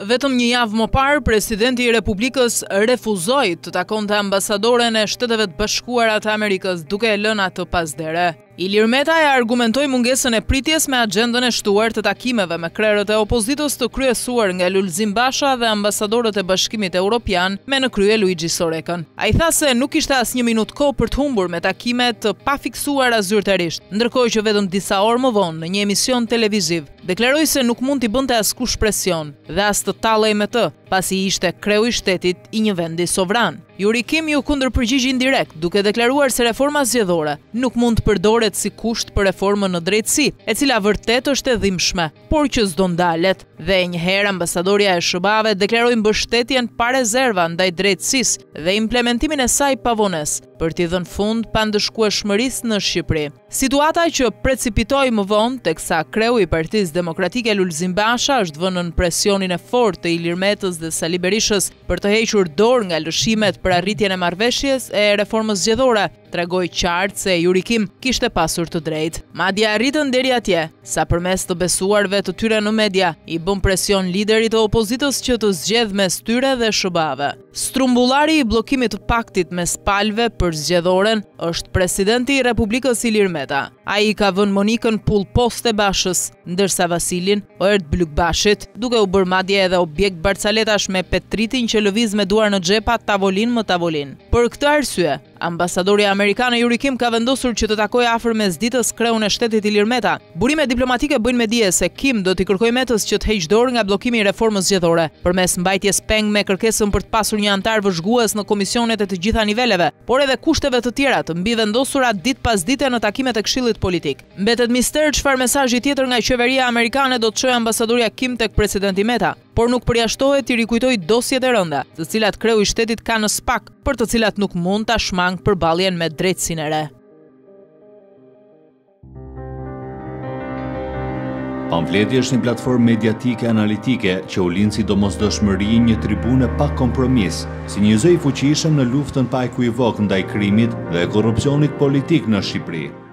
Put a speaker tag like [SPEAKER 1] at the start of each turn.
[SPEAKER 1] Vetëm një javë më parë, presidenti i Republikës refuzoi të takonte ambasadoren e Shteteve të Bashkuara të Amerikës, duke e lënë atë pasdere. Ilir Meta e argumentoi mungesën e pritjes me agjendën e shtuar të takimeve me krerët e opozitës të kryesuar nga Lulzim Basha dhe ambasadorët e Bashkimit Evropian me në krye Luigi Sorekën. Ai tha se nuk ishte as një minutë kohë për të humbur me takime të pafiksuara zyrtarisht, ndërkohë që vetëm disa orë më vonë në një emision televiziv deklaroi se nuk mund t'i bënte askush presion dhe as të tallej me të, pasi ishte kreu i shtetit i një vendi sovran. Yuri Kim ju kundërpërgjigj indirekt, duke deklaruar se reforma zgjedhore nuk mund të përdoret si kusht për reformën në drejtësi, e cila vërtet është e dhimbshme, por që s'do ndalet. Dhe njëherë ambasadorja e SBA-ve deklaroi mbështetjen pa rezerva ndaj drejtësisë dhe implementimin e saj pavones për t'i dhënë fund pandëshkueshmërisë në Shqipëri. Situata që precipitoi më vonë teksa kreu i Partisë Demokratike Lulzim Basha është vënë në presionin e fortë të Ilir Metës dhe Sali Berishës për të hequr dorë nga lëshimet për arritjen e marrëveshjes e reformës zgjedhore, tregoi qartë se Yuri Kim kishte pasur të drejtë. Madje arritën deri atje sa përmes të besuarve të tyre në media i bën presion liderit të opozitës që të zgjedh mes tyre dhe SBA-ve. Strumbullari i bllokimit të paktit mes palëve për zgjedhoren është presidenti i Republikës Ilir Meta. Ai ka vënë Monikën pull poste Bashës, ndërsa Vasilin erdh Blukbashit, duke u bërë madje edhe objekt barcaletash me Petritin që lëviz me duar në xhepa tavolin më tavolin. Për këtë arsye, ambasadori amerikan Yuri Kim ka vendosur që të takojë afër mesditës kreun e shtetit Ilir Meta. Burime diplomatike bëjnë me dije se Kim do t'i kërkojë Metës që të heqë dorë nga bllokimi i reformës zgjedhore, përmes mbajtjes peng me kërkesën për të pasur një antar vëzhgues në komisionet e të gjitha niveleve, por edhe kushteve të tjera të mbivendosura ditë pas dite në takimet e Këshillit Politik. Mbetet mister çfarë mesazhi tjetër nga qeveria amerikane do të çojë ambasadorja Kim tek presidenti Meta, por nuk përjashtohet t'i rikujtojë dosjet e rënda, të cilat kreu i shtetit ka në SPAK, për të cilat nuk mund ta shmang përballjen me drejtësinë e re.
[SPEAKER 2] Pamfleti është një platformë mediatike analitike që u lind si domosdoshmëri një tribune pa kompromis, si një zë i fuqishëm në luftën pa ekuivok ndaj krimit dhe korrupsionit politik në Shqipëri.